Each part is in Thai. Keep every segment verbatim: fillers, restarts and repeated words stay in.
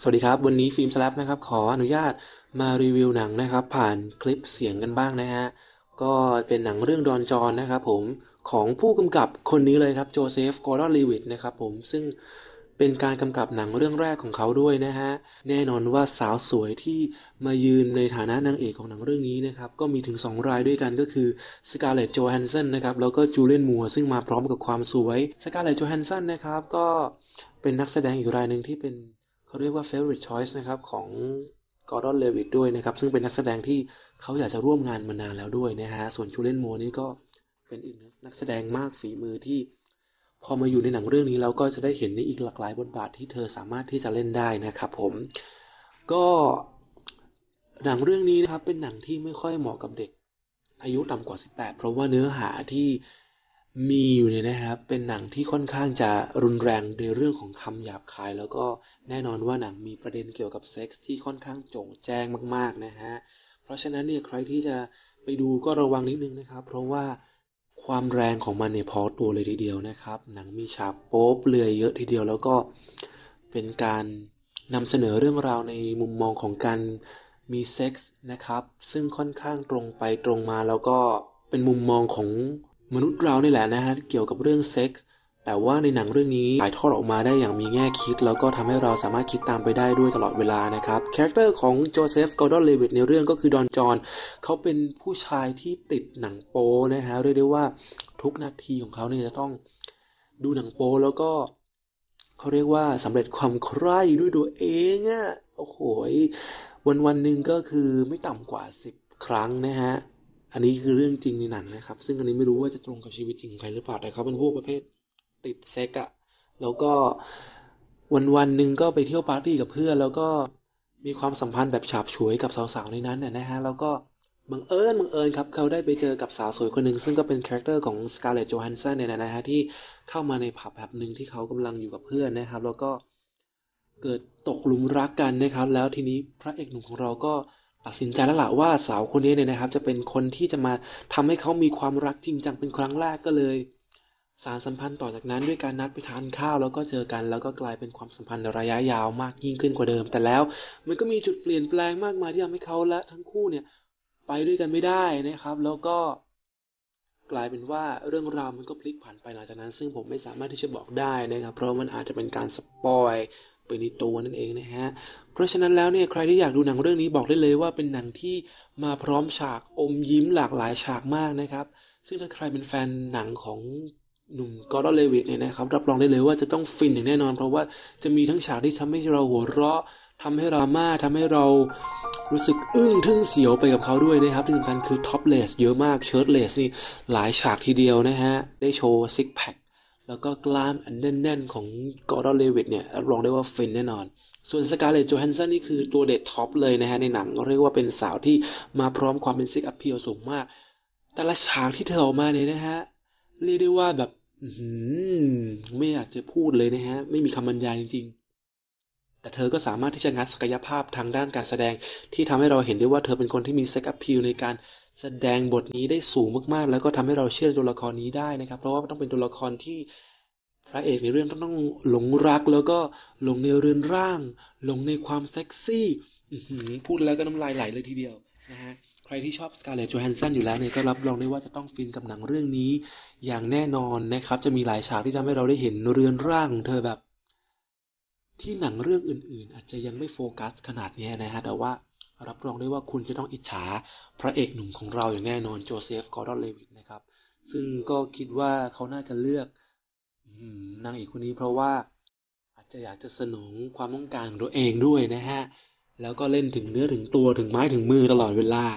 วัสดีครับวันนี้ฟิล์มสแลปนะครับขออนุญาตมารีวิวหนังนะครับผ่านคลิปเสียงกันบ้างนะฮะก็เป็นหนังเรื่องดอนจอนนะครับผมของผู้กำกับคนนี้เลยครับโจเซฟกอร์ดอนลีวิตนะครับผมซึ่งเป็นการกำกับหนังเรื่องแรกของเขาด้วยนะฮะแน่นอนว่าสาวสวยที่มายืนในฐานะนางเอกของหนังเรื่องนี้นะครับก็มีถึงสองรายด้วยกันก็คือสการ์เล็ตโจแฮนสันนะครับแล้วก็จูเลียนมัวร์ซึ่งมาพร้อมกับความสวยสการ์เล็ตโจแฮนสันนะครับก็เป็นนักแสดงอีกรายหนึ่งที่เป็น เขาเรียกว่า favorite choice นะครับของ Gordon Levitt ด้วยนะครับซึ่งเป็นนักแสดงที่เขาอยากจะร่วมงานมานานแล้วด้วยนะฮะส่วนจูเลียนมัวร์นี่ก็เป็นอีกนักแสดงมากฝีมือที่พอมาอยู่ในหนังเรื่องนี้เราก็จะได้เห็นในอีกหลากหลายบทบาทที่เธอสามารถที่จะเล่นได้นะครับผมก็หนังเรื่องนี้นะครับเป็นหนังที่ไม่ค่อยเหมาะกับเด็กอายุต่ำกว่าสิบแปดเพราะว่าเนื้อหาที่มีอยู่เนี่ยนะครับเป็นหนังที่ค่อนข้างจะรุนแรงในเรื่องของคำหยาบคายแล้วก็แน่นอนว่าหนังมีประเด็นเกี่ยวกับเซ็กส์ที่ค่อนข้างโจ่งแจ้งมากๆนะฮะเพราะฉะนั้นเนี่ยใครที่จะไปดูก็ระวังนิดนึงนะครับเพราะว่าความแรงของมันเนี่ยพอตัวเลยทีเดียวนะครับหนังมีฉากโป๊เปลือยเยอะทีเดียวแล้วก็เป็นการนำเสนอเรื่องราวในมุมมองของการมีเซ็กส์นะครับซึ่งค่อนข้างตรงไปตรงมาแล้วก็เป็นมุมมองของมนุษย์เรานี่แหละนะฮะเกี่ยวกับเรื่องเซ็กส์แต่ว่าในหนังเรื่องนี้ถ่ายทอดออกมาได้อย่างมีแง่คิดแล้วก็ทำให้เราสามารถคิดตามไปได้ด้วยตลอดเวลานะครับคาแรคเตอร์ของโจเซฟกอร์ดอนเลวิตในเรื่องก็คือดอนจอห์นเขาเป็นผู้ชายที่ติดหนังโป๊นะฮะเรียกได้ว่าทุกนาทีของเขาเนี่ยจะต้องดูหนังโป๊แล้วก็ เขาเรียกว่าสำเร็จความใคร่ด้วยตัวเองอะโอ้โหวันวันหนึ่งก็คือไม่ต่ำกว่าสิบครั้งนะฮะอันนี้คือเรื่องจริงในหนังนะครับซึ่งอันนี้ไม่รู้ว่าจะตรงกับชีวิตจริงของใครหรือเปล่าแต่เขาเป็นพวกประเภทติดเซ็กอะแล้วก็วันวันหนึ่งก็ไปเที่ยวปาร์ตี้กับเพื่อนแล้วก็มีความสัมพันธ์แบบฉาบฉวยกับสาวๆในนั้นน่ะนะฮะแล้วก็บังเอิญบังเอิญครับเขาได้ไปเจอกับสาวสวยคนหนึ่งซึ่งก็เป็นคาแรคเตอร์ของสการ์เล็ตโจแฮนสันเนี่ยนะฮะที่ เข้ามาในผับแบบหนึ่งที่เขากำลังอยู่กับเพื่อนนะครับแล้วก็เกิดตกหลุมรักกันนะครับแล้วทีนี้พระเอกหนุ่มของเราก็ตัดสินใจแล้วล่ะว่าสาวคนนี้เนี่ยนะครับจะเป็นคนที่จะมาทำให้เขามีความรักจริงจังเป็นครั้งแรกก็เลยสานสัมพันธ์ต่อจากนั้นด้วยการนัดไปทานข้าวแล้วก็เจอกันแล้วก็กลายเป็นความสัมพันธ์ระยะยาวมากยิ่งขึ้นกว่าเดิมแต่แล้วมันก็มีจุดเปลี่ยนแปลงมากมายที่ทำให้เขาและทั้งคู่เนี่ยไปด้วยกันไม่ได้นะครับแล้วก็ กลายเป็นว่าเรื่องราวมันก็พลิกผันไปหลังจากนั้นซึ่งผมไม่สามารถที่จะบอกได้นะครับเพราะมันอาจจะเป็นการสปอยไปในตัวนั่นเองนะฮะเพราะฉะนั้นแล้วเนี่ยใครที่อยากดูหนังเรื่องนี้บอกได้เลยว่าเป็นหนังที่มาพร้อมฉากอมยิ้มหลากหลายฉากมากนะครับซึ่งถ้าใครเป็นแฟนหนังของหนุ่มกอร์ดอนเลวิตเนี่ยนะครับรับรองได้เลยว่าจะต้องฟินอย่างแน่นอนเพราะว่าจะมีทั้งฉากที่ทำให้เราหัวเราะทำให้เราม่าทำให้เรา รู้สึกอึ้งทึ่งเสียวไปกับเขาด้วยนะครับที่สำคัญคือท็อปเลสเยอะมากเชิ้ตเลสนี่หลายฉากทีเดียวนะฮะได้โชว์ซิกแพคแล้วก็กล้ามอันแน่นๆของกอร์ดอนเลวิตเนี่ยรับรองได้ว่าฟินแน่นอนส่วนสการ์เล็ตโจแฮนสันนี่คือตัวเด็ดท็อปเลยนะฮะในหนังเรียกว่าเป็นสาวที่มาพร้อมความเป็นซิกอัพเพียวสูงมากแต่ละฉากที่เธอออกมาเนี่ยนะฮะเรียกได้ว่าแบบไม่อยากจะพูดเลยนะฮะไม่มีคำบรรยายจริงๆ แต่เธอก็สามารถที่จะงัดศักยภาพทางด้านการแสดงที่ทำให้เราเห็นได้ว่าเธอเป็นคนที่มีเซ็กแอพพีลในการแสดงบทนี้ได้สูงมากๆแล้วก็ทำให้เราเชื่อตัวละครนี้ได้นะครับเพราะว่าต้องเป็นตัวละครที่พระเอกในเรื่องต้องต้องหลงรักแล้วก็หลงในเรือนร่างหลงในความเซ็กซี่พูดแล้วก็น้ำลายไหลเลยทีเดียวนะฮะใครที่ชอบสการ์เล็ตโจแฮนสันอยู่แล้วเนี่ยก็รับรองได้ว่าจะต้องฟินกับหนังเรื่องนี้อย่างแน่นอนนะครับจะมีหลายฉากที่ทำให้เราได้เห็นเรือนร่างของเธอแบบ ที่หนังเรื่องอื่นๆอาจจะยังไม่โฟกัสขนาดนี้นะฮะแต่ว่ารับรองได้ว่าคุณจะต้องอิจฉาพระเอกหนุ่มของเราอย่างแน่นอนโจเซฟกอร์ดอนเลวิตนะครับซึ่งก็คิดว่าเขาน่าจะเลือกนางเอกคนนี้เพราะว่าอาจจะอยากจะสนองความต้องการของตัวเองด้วยนะฮะแล้วก็เล่นถึงเนื้อถึงตัวถึงไม้ถึงมือตลอดเวลา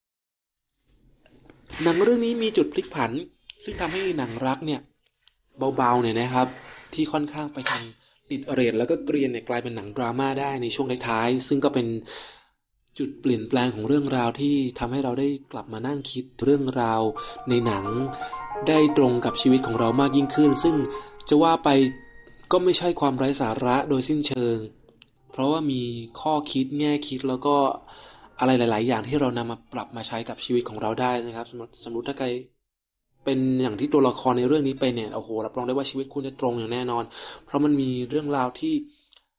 หนังเรื่องนี้มีจุดพลิกผันซึ่งทำให้หนังรักเนี่ยเบาๆเนี่ยนะครับที่ค่อนข้างไปทาง ติดเรทแล้วก็เกรียนเนี่ยกลายเป็นหนังดราม่าได้ในช่วงท้ายๆซึ่งก็เป็นจุดเปลี่ยนแปลงของเรื่องราวที่ทำให้เราได้กลับมานั่งคิดเรื่องราวในหนังได้ตรงกับชีวิตของเรามากยิ่งขึ้นซึ่งจะว่าไปก็ไม่ใช่ความไร้สาระโดยสิ้นเชิงเพราะว่ามีข้อคิดแง่คิดแล้วก็อะไรหลายๆอย่างที่เรานำมาปรับมาใช้กับชีวิตของเราได้นะครับสมมติสมมติถ้าใคร เป็นอย่างที่ตัวละครในเรื่องนี้เป็นเนี่ยโอ้โหรับรองได้ว่าชีวิตคุณจะตรงอย่างแน่นอนเพราะมันมีเรื่องราวที่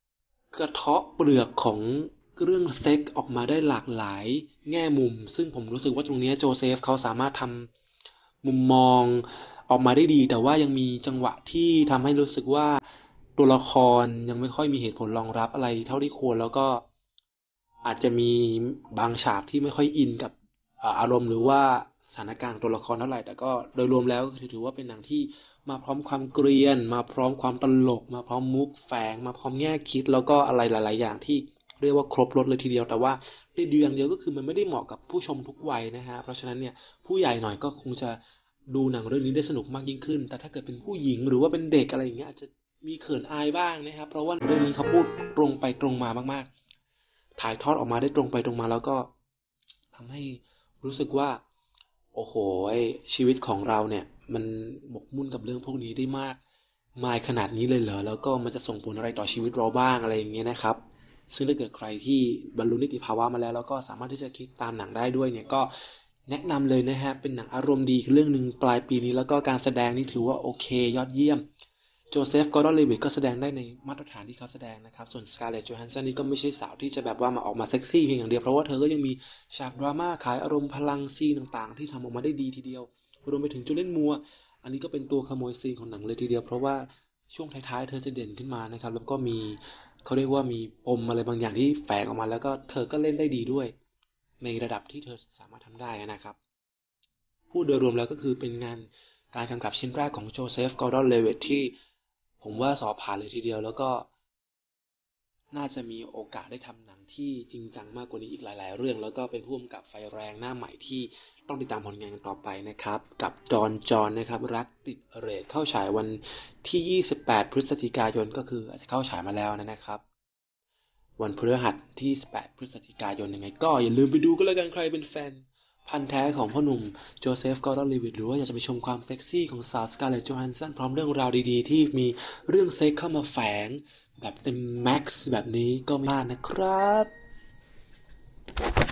กระเทาะเปลือกของเรื่องเซ็กออกมาได้หลากหลายแง่มุมซึ่งผมรู้สึกว่าตรงนี้โจเซฟเขาสามารถทำมุมมองออกมาได้ดีแต่ว่ายังมีจังหวะที่ทำให้รู้สึกว่าตัวละครยังไม่ค่อยมีเหตุผลรองรับอะไรเท่าที่ควรแล้วก็อาจจะมีบางฉากที่ไม่ค่อยอินกับอารมณ์หรือว่าสถานการณ์ตัวละครเท่าไหร่แต่ก็โดยรวมแล้วถือว่าเป็นหนังที่มาพร้อมความเกรียนมาพร้อมความตลกมาพร้อมมุกแฝงมาพร้อมแง่คิดแล้วก็อะไรหลายๆอย่างที่เรียกว่าครบรสเลยทีเดียวแต่ว่าได้ดีอย่างเดียวก็คือมันไม่ได้เหมาะกับผู้ชมทุกวัยนะฮะเพราะฉะนั้นเนี่ยผู้ใหญ่หน่อยก็คงจะดูหนังเรื่องนี้ได้สนุกมากยิ่งขึ้นแต่ถ้าเกิดเป็นผู้หญิงหรือว่าเป็นเด็กอะไรอย่างเงี้ยอาจจะมีเขินอายบ้างนะครับเพราะว่าเรื่องนี้เขาพูดตรงไปตรงมามากๆถ่ายทอดออกมาได้ตรงไปตรงมาแล้วก็ทำให้รู้สึกว่า โอ้โหชีวิตของเราเนี่ยมันหมกมุ่นกับเรื่องพวกนี้ได้มากมายขนาดนี้เลยเหรอแล้วก็มันจะส่งผลอะไรต่อชีวิตเราบ้างอะไรอย่างเงี้ยนะครับซึ่งถ้าเกิดใครที่บรรลุนิติภาวะมาแล้วแล้วก็สามารถที่จะคิดตามหนังได้ด้วยเนี่ยก็แนะนำเลยนะฮะเป็นหนังอารมณ์ดีเรื่องหนึ่งปลายปีนี้แล้วก็การแสดงนี่ถือว่าโอเคยอดเยี่ยมโจเซฟกอร์ดอนเลวิตก็แสดงได้ในมาตรฐานที่เขาแสดงนะครับส่วนสกาเลตโจแฮนสันนี่ก็ไม่ใช่สาวที่จะแบบว่ามาออกมาเซ็กซี่เพียงอย่างเดียวเพราะว่าเธอก็ยังมีฉากดราม่าขายอารมณ์พลังซีนต่างๆที่ทำออกมาได้ดีทีเดียวรวมไปถึงจูเลียนมัวร์อันนี้ก็เป็นตัวขโมยซีนของหนังเลยทีเดียวเพราะว่าช่วงท้ายๆเธอจะเด่นขึ้นมานะครับแล้วก็มีเขาเรียกว่ามีปมอะไรบางอย่างที่แฝงออกมาแล้วก็เธอก็เล่นได้ดีด้วยในระดับที่เธอสามารถทำได้นะครับพูดโดยรวมแล้วก็คือเป็นงานการกำกับชิ้นแรกของโจเซฟกอร์ดอนเลวิตที่ผมว่าสอบผ่านเลยทีเดียวแล้วก็ น่าจะมีโอกาสได้ทำหนังที่จริงจังมากกว่านี้อีกหลายๆเรื่องแล้วก็เป็นผู้กำกับไฟแรงหน้าใหม่ที่ต้องติดตามผลงานกันต่อไปนะครับกับดอนจอนนะครับรักติดเรทเข้าฉายวันที่ยี่สิบแปดพฤศจิกายนก็คืออาจจะเข้าฉายมาแล้วนะครับวันพฤหัสที่สิบแปดพฤศจิกายนยังไงก็อย่าลืมไปดูก็แล้วกันใครเป็นแฟนพันธุ์แท้ของพ่อหนุ่มโจเซฟกอร์ดอนลีวิตหรือว่าอยากจะไปชมความเซ็กซี่ของสาวสกาเลตโจฮันสันพร้อมเรื่องราวดีๆที่มีเรื่องเซ็กเข้ามาแฝงแบบเต็มแม็กซ์แบบนี้ก็ไม่พลาดนะครับ